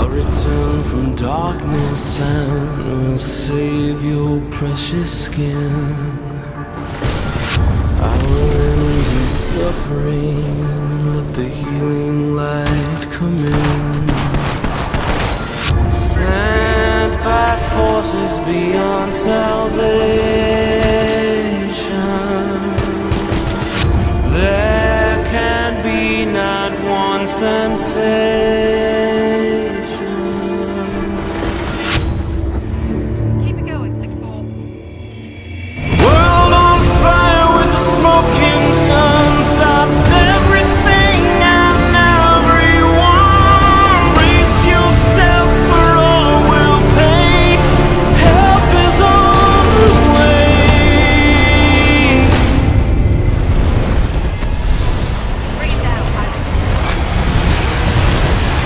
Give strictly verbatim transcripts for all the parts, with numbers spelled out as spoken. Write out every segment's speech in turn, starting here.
return from darkness and will save your precious skin. I will end your suffering and let the healing light come in. Sent by forces beyond salvation, there can be not one sensation. Keep it going, six four. World on fire with the smoking sun stops everything and everyone. Brace yourself for all will pay. Help is on the way. Bring it down, pilot.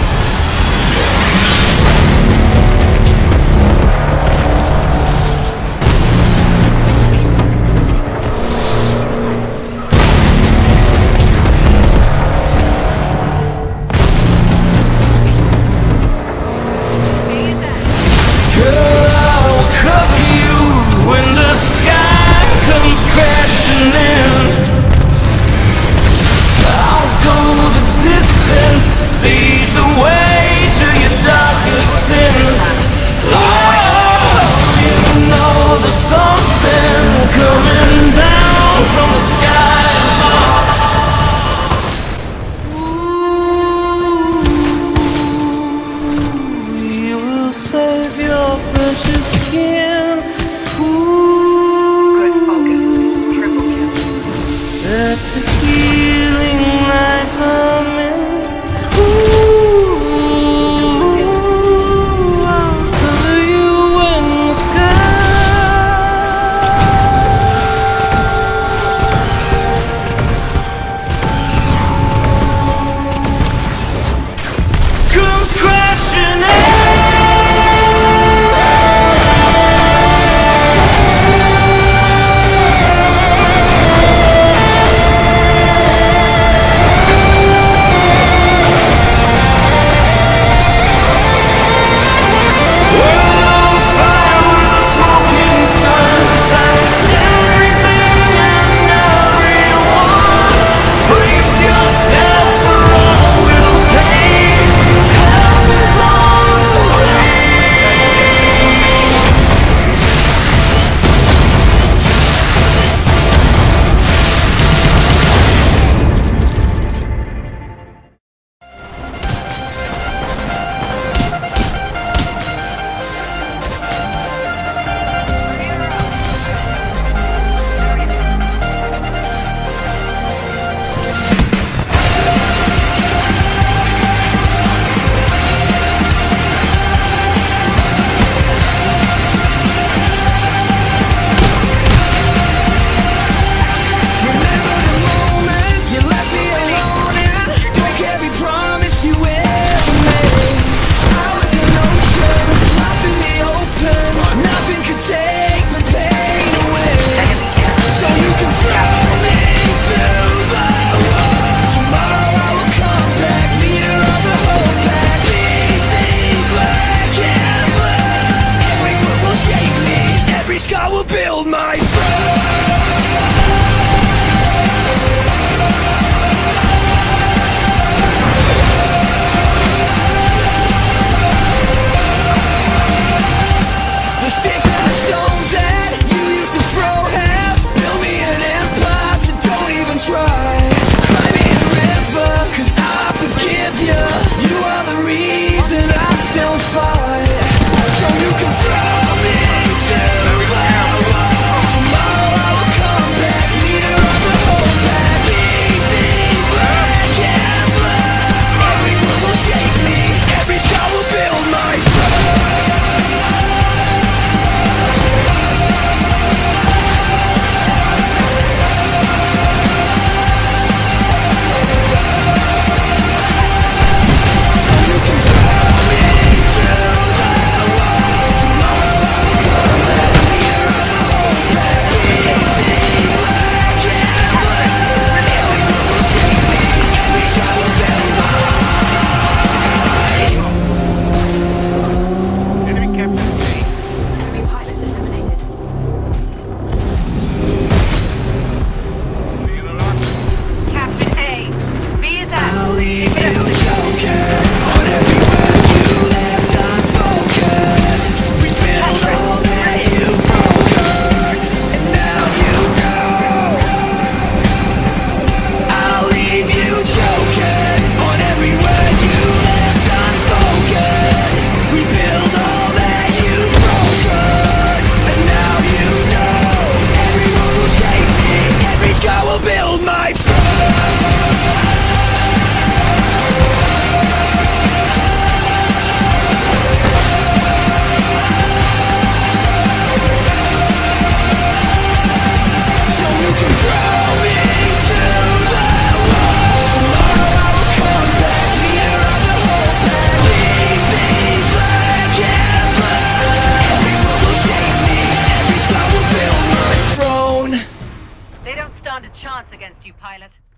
against you, pilot.